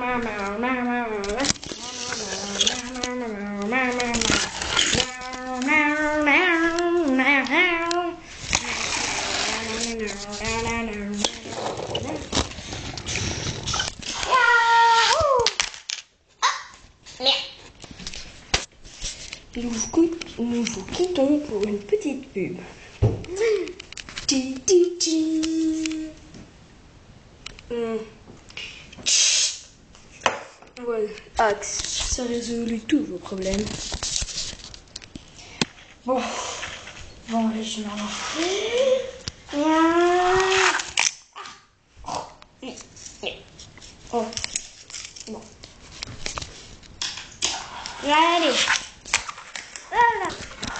Nous vous quittons pour une petite pub. Voilà, Axe, ça résout tous vos problèmes. Bon, allez, je m'en Oh, bon. Allez. Voilà.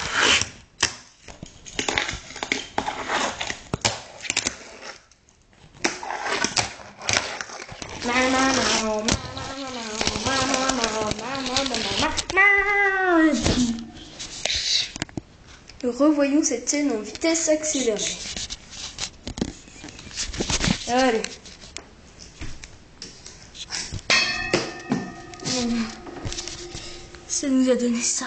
Revoyons cette scène en vitesse accélérée. Allez. Ça nous a donné ça.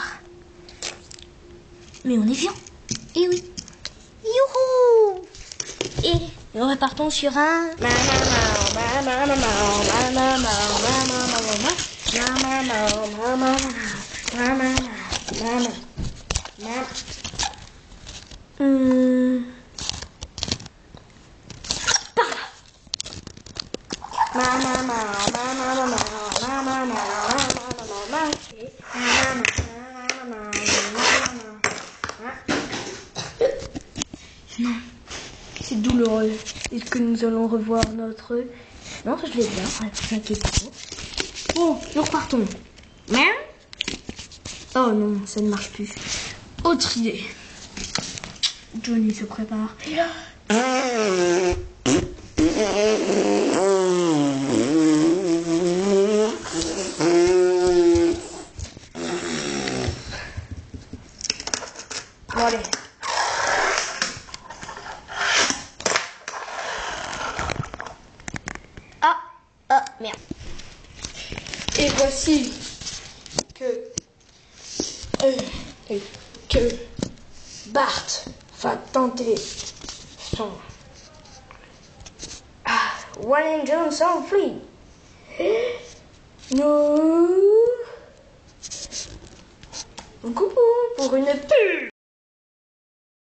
Mais on est bien. Eh oui. Youhou. Et nous repartons sur un... Non, c'est douloureux. Est-ce que nous allons revoir notre... Non, je l'ai bien, t'inquiète pas. Bon, nous repartons. Oh non, ça ne marche plus. Autre idée. Johnny se prépare. Et là... Bon, allez. Ah, merde. Et voici que Bart va tenter son One Angel sans Flea. Nous coucou pour une pub.